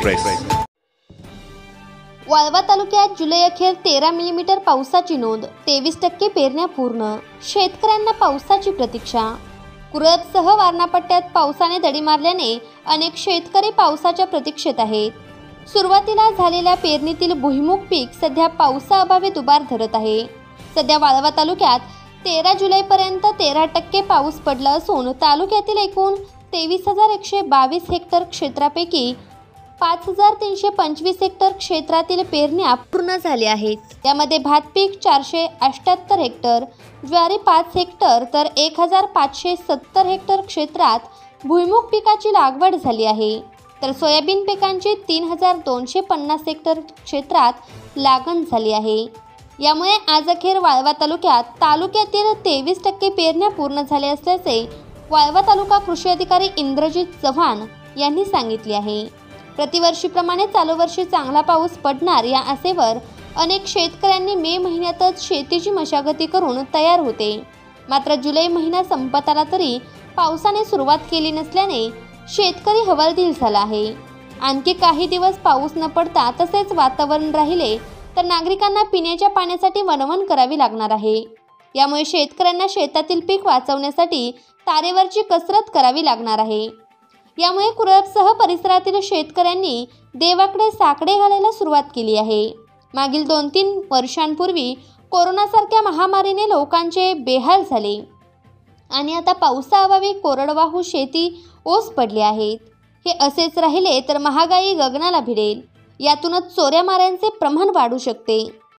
Express. Walwa तालुक्यात जुलै अखेर 13 millimetre पावसाची नोंद, 23% पेरण्या पूर्ण, शेतकऱ्यांना पावसाची प्रतीक्षा। कुरळपसह वारणा पट्ट्यात पावसाने दडी मारल्याने अनेक शेतकरी पावसाच्या प्रतीक्षेत आहेत। सुरुवातीला झालेल्या पेरणीतील भुईमूग पीक सध्या पावसाअभावी दुबार धरत आहे। सध्या वाळवा तालुक्यात 13 जुलैपर्यंत 13% पाऊस पडला असून तालुक्यातील एकूण 23,122 हेक्टर क्षेत्रापैकी 5,325 हेक्टर क्षेत्रातील पेरण्या पूर्ण झाल्या आहेत। यामध्ये भात पीक 478 हेक्टर, ज्वारी 5 हेक्टर तर 1,570 हेक्टर क्षेत्रात भुईमूग पिकाची लागवड झाली आहे, तर सोयाबीन पिकांची 3,250 हेक्टर क्षेत्रात लागण झाली आहे। यामुळे आज अखेर वाळवा तालुक्यातील 23% पेरण्या पूर्ण झाल्या असल्याचे वाळवा तालुका कृषी अधिकारी इंद्रजित चव्हाण यांनी सांगितले आहे। प्रतिवर्षीप्रमाणे चालू वर्षी चांगला पाऊस पडणार या आशेवर अनेक शेतकऱ्यांनी मे महिन्यातच शेतीची मशागती करून तयार होते। मात्र जुलै महिना संपत आला तरी पावसाने सुरुवात केली नसल्याने शेतकरी हवालदिल झाला आहे। आणखी काही दिवस पाऊस न पडता तसेच वातावरण राहिले तर नागरिकांना पिण्याच्या पाण्यासाठी वणवण करावी लागणार आहे। यामुळे शेतकऱ्यांना शेतातील पीक वाचवण्यासाठी तारेवरची कसरत करावी लागणार आहे। यामुळे कुरळपसह परिसरातील शेतकऱ्यांनी देवाकडे साकडे घालायला सुरुवात केली आहे। मागील 2-3 वर्षांपूर्वी कोरोनासारख्या महामारीने लोकांचे बेहाल झाले आणि आता पावसाअभावी कोरडवाहू शेती ओस पडली आहेत। हे असेच राहिले तर महागाई गगनाला भिडेल। यातूनच चोऱ्या माऱ्यांचे प्रमाण वाढू शकते।